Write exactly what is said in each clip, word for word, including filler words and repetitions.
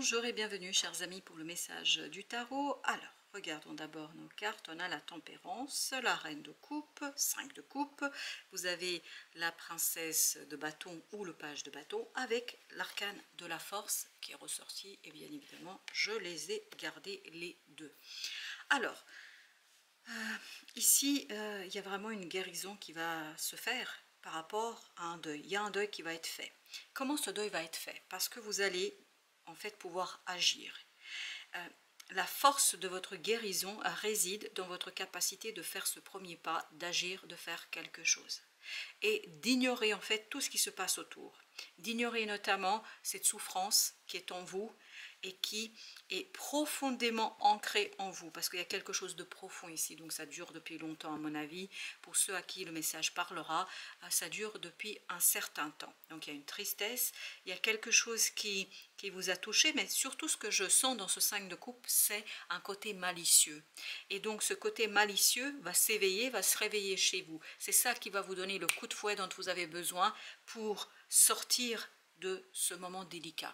Bonjour et bienvenue chers amis pour le message du tarot. Alors, regardons d'abord nos cartes. On a la tempérance, la reine de coupe, cinq de coupe. Vous avez la princesse de bâton ou le page de bâton avec l'arcane de la force qui est ressorti. Et bien évidemment, je les ai gardés les deux. Alors, euh, ici, euh, il y a vraiment une guérison qui va se faire par rapport à un deuil. Il y a un deuil qui va être fait. Comment ce deuil va être fait? Parce que vous allez en fait pouvoir agir. Euh, la force de votre guérison réside dans votre capacité de faire ce premier pas, d'agir, de faire quelque chose. Et d'ignorer en fait tout ce qui se passe autour. D'ignorer notamment cette souffrance qui est en vous et qui est profondément ancrée en vous. Parce qu'il y a quelque chose de profond ici. Donc ça dure depuis longtemps à mon avis. Pour ceux à qui le message parlera, ça dure depuis un certain temps. Donc il y a une tristesse, il y a quelque chose qui, qui vous a touché. Mais surtout ce que je sens dans ce cinq de coupe, c'est un côté malicieux. Et donc ce côté malicieux va s'éveiller, va se réveiller chez vous. C'est ça qui va vous donner le coup de fouet dont vous avez besoin pour sortir de ce moment délicat.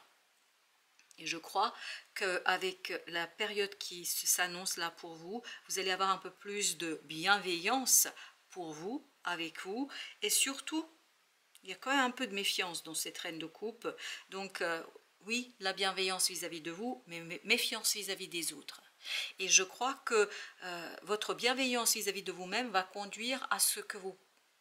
Et je crois qu'avec la période qui s'annonce là pour vous, vous allez avoir un peu plus de bienveillance pour vous, avec vous. Et surtout, il y a quand même un peu de méfiance dans cette reine de coupe. Donc euh, oui, la bienveillance vis-à-vis de vous, mais méfiance vis-à-vis des autres. Et je crois que euh, votre bienveillance vis-à-vis de vous-même va conduire à ce que vous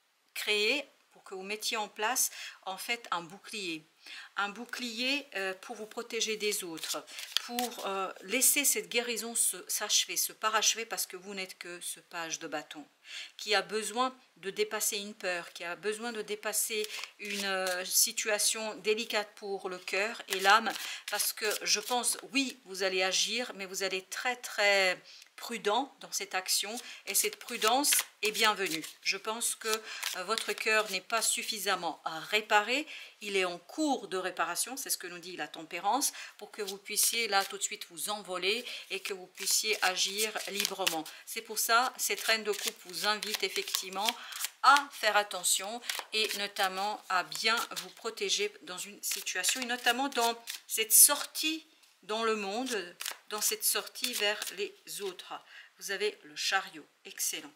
créez, pour que vous mettiez en place en fait un bouclier. Un bouclier euh, pour vous protéger des autres, pour euh, laisser cette guérison s'achever, se, se parachever, parce que vous n'êtes que ce page de bâton, qui a besoin de dépasser une peur, qui a besoin de dépasser une euh, situation délicate pour le cœur et l'âme, parce que je pense, oui, vous allez agir, mais vous allez très très prudent dans cette action, et cette prudence est bienvenue. Je pense que euh, votre cœur n'est pas suffisamment réparé, il est en cours de réparation, c'est ce que nous dit la tempérance, pour que vous puissiez là tout de suite vous envoler et que vous puissiez agir librement. C'est pour ça, cette reine de coupe vous invite effectivement à faire attention et notamment à bien vous protéger dans une situation, et notamment dans cette sortie dans le monde, dans cette sortie vers les autres. Vous avez le chariot, excellent.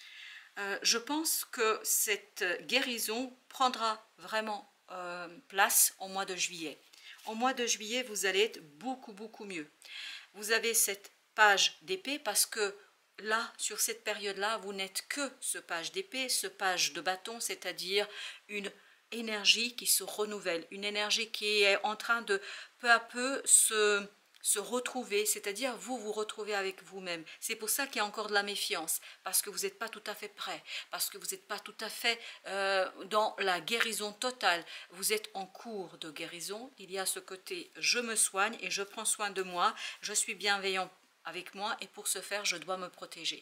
Euh, je pense que cette guérison prendra vraiment euh, place au mois de juillet. Au mois de juillet, vous allez être beaucoup, beaucoup mieux. Vous avez cette page d'épée parce que là, sur cette période-là, vous n'êtes que ce page d'épée, ce page de bâton, c'est-à-dire une énergie qui se renouvelle, une énergie qui est en train de peu à peu se, se retrouver, c'est-à-dire vous vous retrouvez avec vous-même. C'est pour ça qu'il y a encore de la méfiance, parce que vous n'êtes pas tout à fait prêt, parce que vous n'êtes pas tout à fait euh, dans la guérison totale. Vous êtes en cours de guérison, il y a ce côté je me soigne et je prends soin de moi, je suis bienveillant avec moi et pour ce faire je dois me protéger.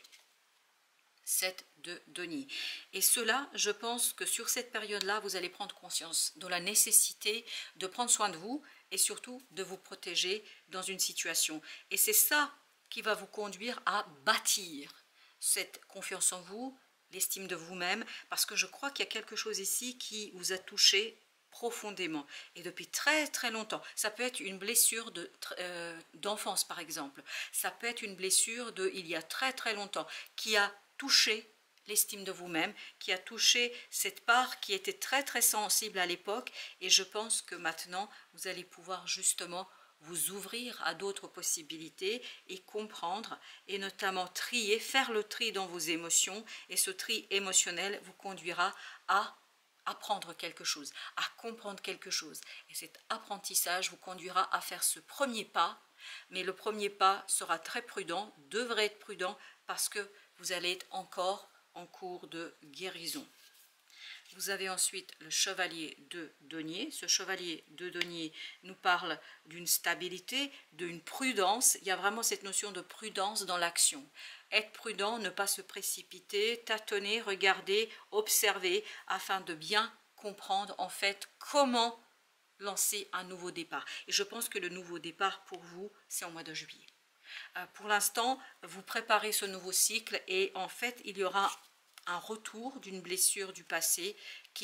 sept de denier. Et cela, je pense que sur cette période-là, vous allez prendre conscience de la nécessité de prendre soin de vous et surtout de vous protéger dans une situation. Et c'est ça qui va vous conduire à bâtir cette confiance en vous, l'estime de vous-même, parce que je crois qu'il y a quelque chose ici qui vous a touché profondément et depuis très très longtemps. Ça peut être une blessure de, euh, d'enfance par exemple, ça peut être une blessure de il y a très très longtemps qui a touché l'estime de vous-même, qui a touché cette part qui était très très sensible à l'époque, et je pense que maintenant vous allez pouvoir justement vous ouvrir à d'autres possibilités et comprendre, et notamment trier, faire le tri dans vos émotions, et ce tri émotionnel vous conduira à apprendre quelque chose, à comprendre quelque chose, et cet apprentissage vous conduira à faire ce premier pas, mais le premier pas sera très prudent, devrait être prudent, parce que vous allez être encore en cours de guérison. Vous avez ensuite le chevalier de denier. Ce chevalier de denier nous parle d'une stabilité, d'une prudence. Il y a vraiment cette notion de prudence dans l'action. Être prudent, ne pas se précipiter, tâtonner, regarder, observer, afin de bien comprendre en fait comment lancer un nouveau départ. Et je pense que le nouveau départ pour vous, c'est au mois de juillet. Euh, pour l'instant, vous préparez ce nouveau cycle et en fait, il y aura un retour d'une blessure du passé qui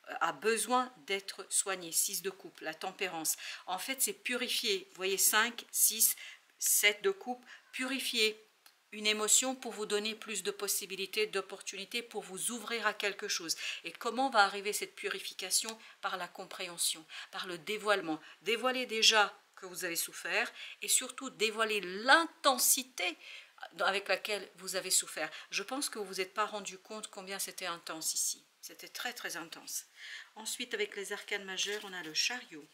a besoin d'être soigné. Six de coupe, la tempérance. En fait, c'est purifier. Vous voyez, cinq, six, sept de coupe, purifier une émotion pour vous donner plus de possibilités, d'opportunités, pour vous ouvrir à quelque chose. Et comment va arriver cette purification? Par la compréhension, par le dévoilement. Dévoiler déjà que vous avez souffert et surtout dévoiler l'intensité avec laquelle vous avez souffert. Je pense que vous ne vous êtes pas rendu compte combien c'était intense ici. C'était très très intense. Ensuite, avec les arcanes majeures, on a le chariot.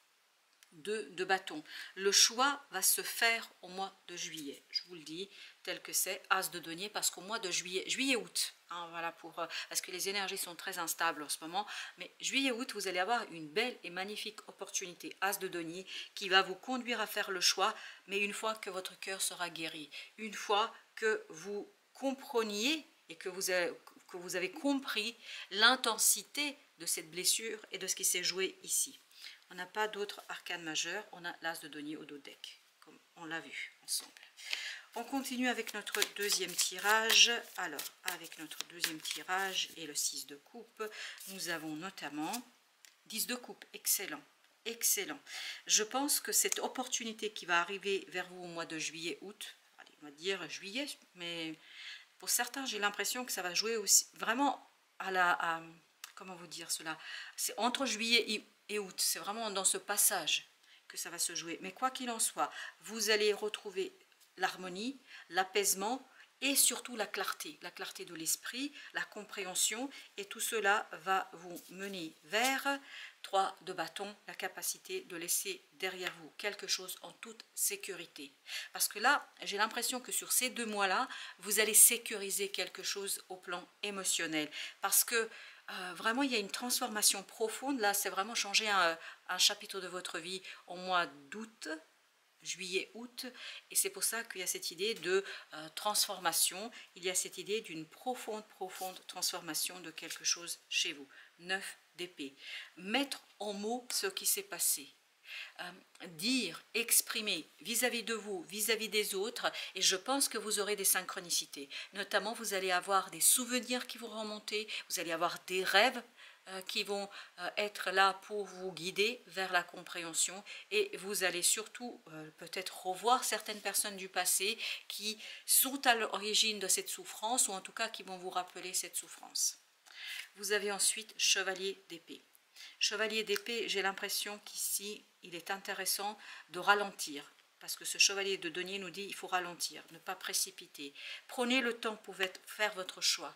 Deux de bâton. Le choix va se faire au mois de juillet. Je vous le dis tel que c'est, as de denier, parce qu'au mois de juillet, juillet-août, hein, voilà pour, euh, parce que les énergies sont très instables en ce moment, mais juillet-août, vous allez avoir une belle et magnifique opportunité, as de denier, qui va vous conduire à faire le choix, mais une fois que votre cœur sera guéri, une fois que vous compreniez et que vous avez, que vous avez compris l'intensité de cette blessure et de ce qui s'est joué ici. On n'a pas d'autres arcanes majeures, on a l'as de denier au dos deck, comme on l'a vu ensemble. On continue avec notre deuxième tirage. Alors, avec notre deuxième tirage et le six de coupe, nous avons notamment dix de coupe, excellent, excellent. Je pense que cette opportunité qui va arriver vers vous au mois de juillet-août, allez, on va dire juillet, mais pour certains, j'ai l'impression que ça va jouer aussi vraiment à la... À, comment vous dire cela? C'est entre juillet et et août, c'est vraiment dans ce passage que ça va se jouer. Mais quoi qu'il en soit, vous allez retrouver l'harmonie, l'apaisement et surtout la clarté, la clarté de l'esprit, la compréhension, et tout cela va vous mener vers trois de bâton, la capacité de laisser derrière vous quelque chose en toute sécurité. Parce que là, j'ai l'impression que sur ces deux mois-là, vous allez sécuriser quelque chose au plan émotionnel. Parce que Euh, vraiment, il y a une transformation profonde. Là, c'est vraiment changer un, un chapitre de votre vie au mois d'août, juillet, août. Et c'est pour ça qu'il y a cette idée de euh, transformation. Il y a cette idée d'une profonde, profonde transformation de quelque chose chez vous. Neuf d'épée. Mettre en mots ce qui s'est passé. Euh, dire, exprimer vis-à-vis de vous, vis-à-vis des autres, et je pense que vous aurez des synchronicités. Notamment, vous allez avoir des souvenirs qui vont remonter, vous allez avoir des rêves euh, qui vont euh, être là pour vous guider vers la compréhension, et vous allez surtout euh, peut-être revoir certaines personnes du passé qui sont à l'origine de cette souffrance, ou en tout cas qui vont vous rappeler cette souffrance. Vous avez ensuite chevalier d'épée. Chevalier d'épée, j'ai l'impression qu'ici, il est intéressant de ralentir. Parce que ce chevalier de denier nous dit il faut ralentir, ne pas précipiter. Prenez le temps pour faire votre choix.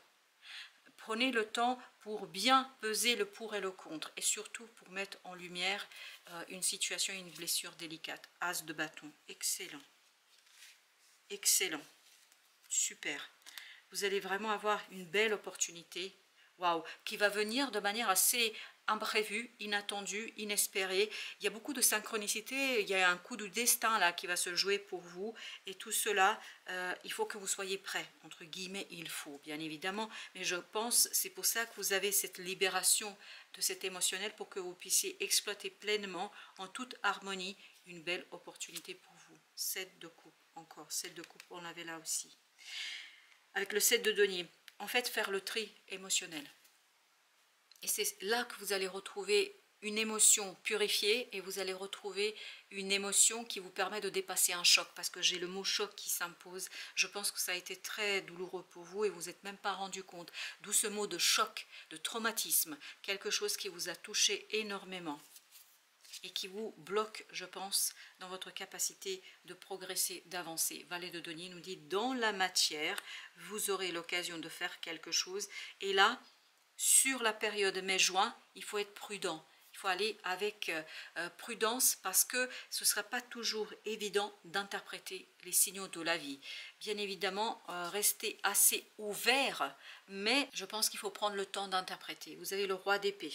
Prenez le temps pour bien peser le pour et le contre. Et surtout pour mettre en lumière euh, une situation, une blessure délicate. As de bâton, excellent. Excellent. Super. Vous allez vraiment avoir une belle opportunité. Waouh, qui va venir de manière assez imprévue, inattendue, inespérée. Il y a beaucoup de synchronicité, il y a un coup de destin là qui va se jouer pour vous, et tout cela, euh, il faut que vous soyez prêts, entre guillemets, il faut, bien évidemment, mais je pense, c'est pour ça que vous avez cette libération de cet émotionnel, pour que vous puissiez exploiter pleinement, en toute harmonie, une belle opportunité pour vous. sept de coupe, encore, sept de coupe, on l'avait là aussi. Avec le sept de denier, en fait, faire le tri émotionnel. Et c'est là que vous allez retrouver une émotion purifiée, et vous allez retrouver une émotion qui vous permet de dépasser un choc, parce que j'ai le mot choc qui s'impose. Je pense que ça a été très douloureux pour vous et vous n'êtes même pas rendu compte. D'où ce mot de choc, de traumatisme, quelque chose qui vous a touché énormément et qui vous bloque, je pense, dans votre capacité de progresser, d'avancer. Valet de denier nous dit, dans la matière, vous aurez l'occasion de faire quelque chose. Et là, sur la période mai-juin, il faut être prudent. Il faut aller avec euh, prudence, parce que ce ne sera pas toujours évident d'interpréter les signaux de la vie. Bien évidemment, euh, restez assez ouvert, mais je pense qu'il faut prendre le temps d'interpréter. Vous avez le roi d'épée.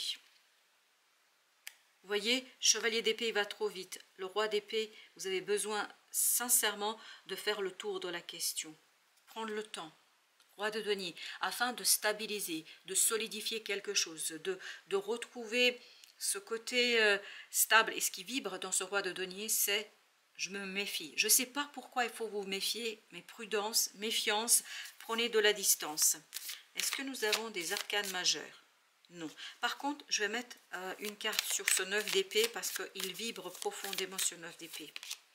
Vous voyez, chevalier d'épée va trop vite. Le roi d'épée, vous avez besoin sincèrement de faire le tour de la question. Prendre le temps. Roi de denier, afin de stabiliser, de solidifier quelque chose, de, de retrouver ce côté euh, stable. Et ce qui vibre dans ce roi de denier, c'est « je me méfie ». Je ne sais pas pourquoi il faut vous méfier, mais prudence, méfiance, prenez de la distance. Est-ce que nous avons des arcanes majeures? Non. Par contre, je vais mettre euh, une carte sur ce neuf d'épée parce qu'il vibre profondément ce neuf d'épée.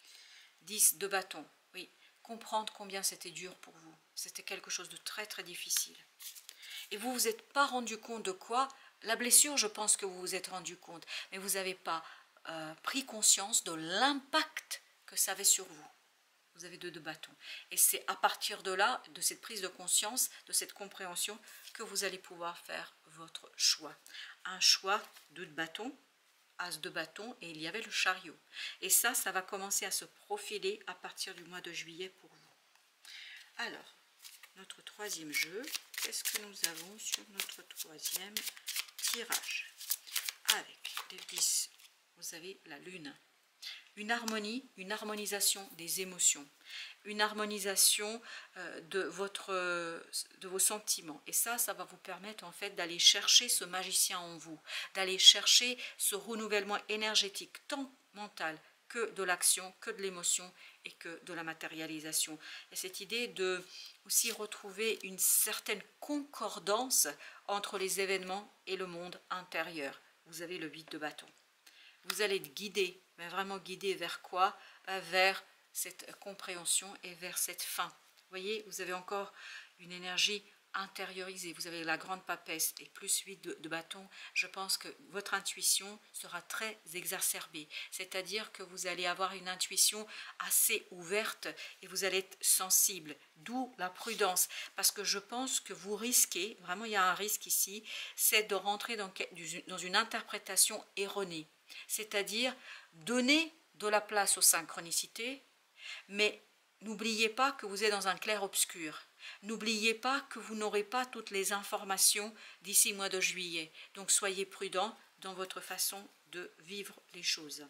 dix de bâton. Oui, comprendre combien c'était dur pour vous. C'était quelque chose de très très difficile. Et vous vous êtes pas rendu compte de quoi? La blessure, je pense que vous vous êtes rendu compte. Mais vous n'avez pas euh, pris conscience de l'impact que ça avait sur vous. Vous avez deux de bâton. Et c'est à partir de là, de cette prise de conscience, de cette compréhension, que vous allez pouvoir faire votre choix. Un choix de bâton, as de bâton, et il y avait le chariot. Et ça, ça va commencer à se profiler à partir du mois de juillet pour vous. Alors, notre troisième jeu, qu'est-ce que nous avons sur notre troisième tirage? Avec les dix, vous avez la lune. Une harmonie, une harmonisation des émotions, une harmonisation euh, de, votre, de vos sentiments. Et ça, ça va vous permettre en fait d'aller chercher ce magicien en vous, d'aller chercher ce renouvellement énergétique, tant mental que de l'action, que de l'émotion et que de la matérialisation. Et cette idée de aussi retrouver une certaine concordance entre les événements et le monde intérieur. Vous avez le huit de bâton. Vous allez être guidé, mais vraiment guidé vers quoi? Vers cette compréhension et vers cette fin. Vous voyez, vous avez encore une énergie intériorisée. Vous avez la grande papesse et plus huit de, de bâton. Je pense que votre intuition sera très exacerbée. C'est-à-dire que vous allez avoir une intuition assez ouverte et vous allez être sensible. D'où la prudence. Parce que je pense que vous risquez, vraiment il y a un risque ici, c'est de rentrer dans, dans une interprétation erronée. C'est-à-dire donner de la place aux synchronicités, mais n'oubliez pas que vous êtes dans un clair-obscur. N'oubliez pas que vous n'aurez pas toutes les informations d'ici le mois de juillet. Donc soyez prudents dans votre façon de vivre les choses.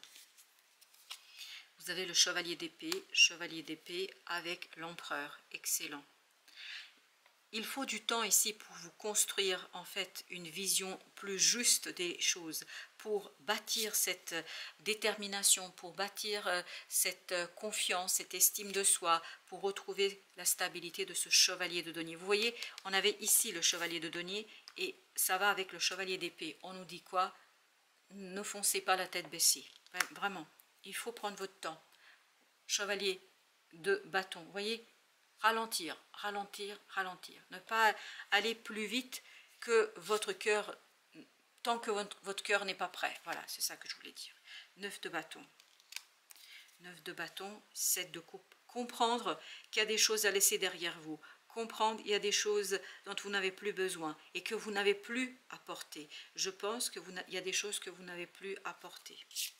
Vous avez le chevalier d'épée, chevalier d'épée avec l'empereur. Excellent. Il faut du temps ici pour vous construire en fait une vision plus juste des choses, pour bâtir cette détermination, pour bâtir cette confiance, cette estime de soi, pour retrouver la stabilité de ce chevalier de denier. Vous voyez, on avait ici le chevalier de denier et ça va avec le chevalier d'épée. On nous dit quoi? Ne foncez pas la tête baissée. Vraiment, il faut prendre votre temps. Chevalier de bâton, vous voyez? Ralentir, ralentir, ralentir. Ne pas aller plus vite que votre cœur, tant que votre, votre cœur n'est pas prêt. Voilà, c'est ça que je voulais dire. neuf de bâton. neuf de bâton, sept de coupe. Comprendre qu'il y a des choses à laisser derrière vous. Comprendre qu'il y a des choses dont vous n'avez plus besoin et que vous n'avez plus à porter. Je pense qu'il y a des choses que vous n'avez plus à porter.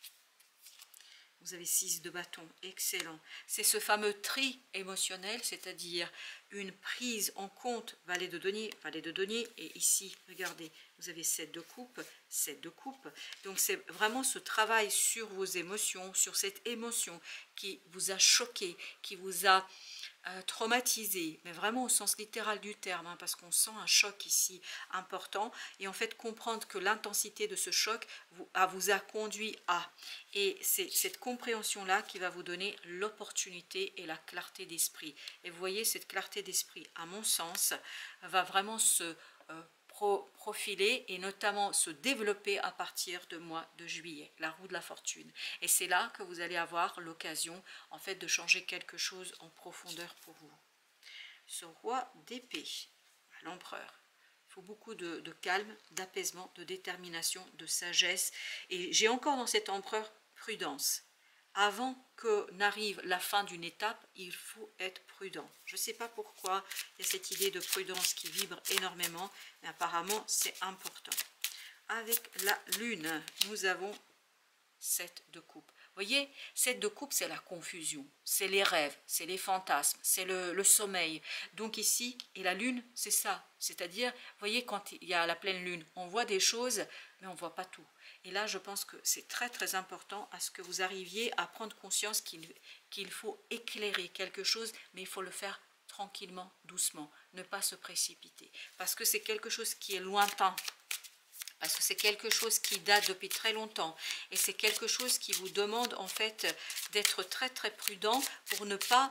Vous avez six de bâton, excellent. C'est ce fameux tri émotionnel, c'est-à-dire une prise en compte, valet de denier, valet de denier, et ici, regardez, vous avez sept de coupe, sept de coupe. Donc c'est vraiment ce travail sur vos émotions, sur cette émotion qui vous a choqué, qui vous a euh, traumatisé, mais vraiment au sens littéral du terme, hein, parce qu'on sent un choc ici important, et en fait comprendre que l'intensité de ce choc vous a, vous a conduit à, et c'est cette compréhension-là qui va vous donner l'opportunité et la clarté d'esprit. Et vous voyez, cette clarté d'esprit, à mon sens, va vraiment se euh, pro profiler et notamment se développer à partir du mois de juillet, la roue de la fortune. Et c'est là que vous allez avoir l'occasion, en fait, de changer quelque chose en profondeur pour vous. Ce roi d'épée, l'empereur. Il faut beaucoup de, de calme, d'apaisement, de détermination, de sagesse. Et j'ai encore dans cet empereur prudence. Avant que n'arrive la fin d'une étape, il faut être prudent. Je ne sais pas pourquoi il y a cette idée de prudence qui vibre énormément, mais apparemment c'est important. Avec la lune, nous avons sept de coupe. Vous voyez, sept de coupe, c'est la confusion, c'est les rêves, c'est les fantasmes, c'est le, le sommeil. Donc ici, et la lune, c'est ça. C'est-à-dire, vous voyez, quand il y a la pleine lune, on voit des choses, mais on ne voit pas tout. Et là, je pense que c'est très très important à ce que vous arriviez à prendre conscience qu'il qu'il faut éclairer quelque chose, mais il faut le faire tranquillement, doucement, ne pas se précipiter. Parce que c'est quelque chose qui est lointain. Parce que c'est quelque chose qui date depuis très longtemps. Et c'est quelque chose qui vous demande en fait d'être très très prudent pour ne pas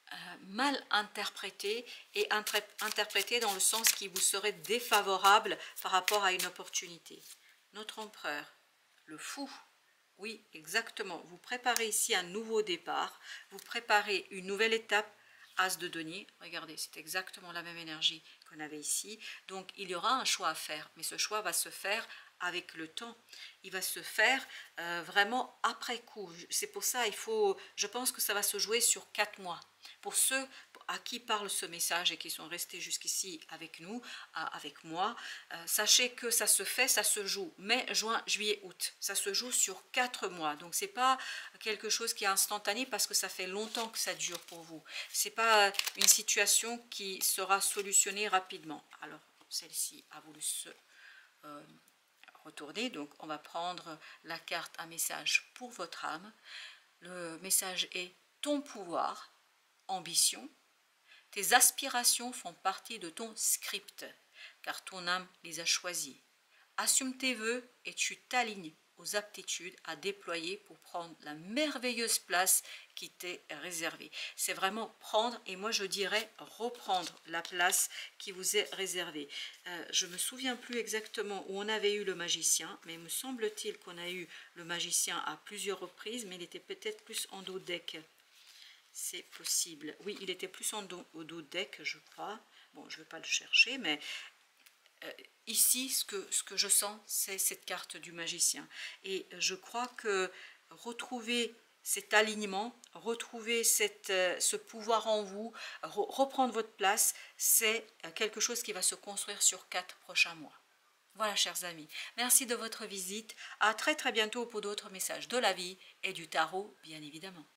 euh, mal interprété et interprété dans le sens qui vous serait défavorable par rapport à une opportunité. Notre empereur, le fou, oui, exactement. Vous préparez ici un nouveau départ, vous préparez une nouvelle étape. As de denier, regardez, c'est exactement la même énergie qu'on avait ici. Donc, il y aura un choix à faire, mais ce choix va se faire avec le temps. Il va se faire euh, vraiment après coup. C'est pour ça, il faut, je pense que ça va se jouer sur quatre mois. Pour ceux à qui parle ce message et qui sont restés jusqu'ici avec nous, avec moi, euh, sachez que ça se fait, ça se joue mai, juin, juillet, août. Ça se joue sur quatre mois. Donc, c'est pas quelque chose qui est instantané parce que ça fait longtemps que ça dure pour vous. C'est pas une situation qui sera solutionnée rapidement. Alors, celle-ci a voulu se euh, retourner. Donc, on va prendre la carte un message pour votre âme. Le message est ton pouvoir, ambition. Tes aspirations font partie de ton script, car ton âme les a choisis. Assume tes vœux et tu t'alignes aux aptitudes à déployer pour prendre la merveilleuse place qui t'est réservée. C'est vraiment prendre, et moi je dirais reprendre la place qui vous est réservée. Euh, je ne me souviens plus exactement où on avait eu le magicien, mais me semble-t-il qu'on a eu le magicien à plusieurs reprises, mais il était peut-être plus en dos deck. C'est possible. Oui, il était plus en dos, au dos deck, je crois. Bon, je ne vais pas le chercher, mais euh, ici, ce que, ce que je sens, c'est cette carte du magicien. Et je crois que retrouver cet alignement, retrouver cette, euh, ce pouvoir en vous, re reprendre votre place, c'est quelque chose qui va se construire sur quatre prochains mois. Voilà, chers amis, merci de votre visite. À très très bientôt pour d'autres messages de la vie et du tarot, bien évidemment.